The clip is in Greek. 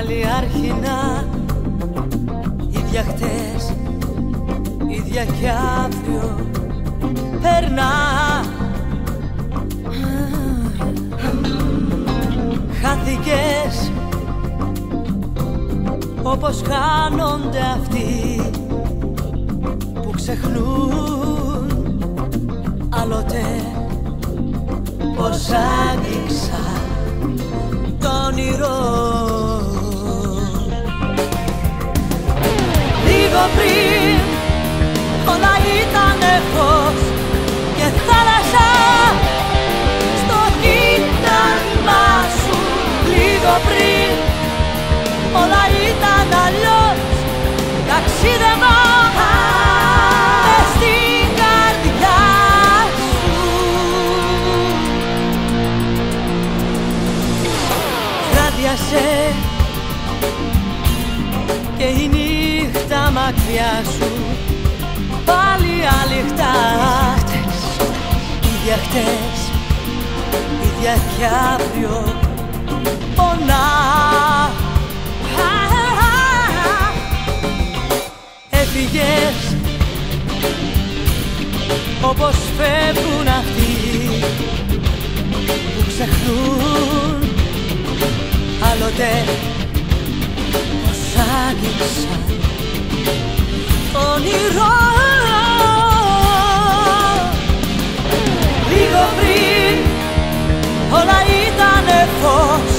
πάλι αρχινά, ίδια χτες, ίδια κι αύριο περνά. Χάθηκες όπως χάνονται αυτοί που ξεχνούν άλλοτε πως άγγιξα το όνειρο. Λίγο πριν όλα ήτανε φως και θάλασσα στο κύτταρμά σου. Λίγο πριν όλα ήταν αλλιώς, ταξίδευα μες στην καρδιά σου. Βράδιασε και η νύχτα μακριά σου, πάλι αληχτά. Ίδια χτες, ίδια κι αύριο πονά. Έφυγες όπως φεύγουν αυτοί που ξεχνούν άλλοτε πως άγγιξαν όνειρο. Λίγο πριν όλα ήτανε φως